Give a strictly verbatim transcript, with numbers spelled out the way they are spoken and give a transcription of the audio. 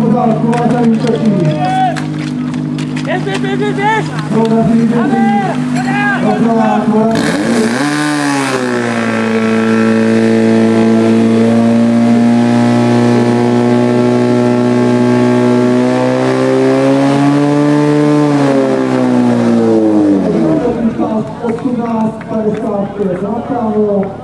pořádku, vážení čeští. Běž, běž, běž, běž, běž! Prodaří, běží. Doprava, osmnáct padesát pět, napravo.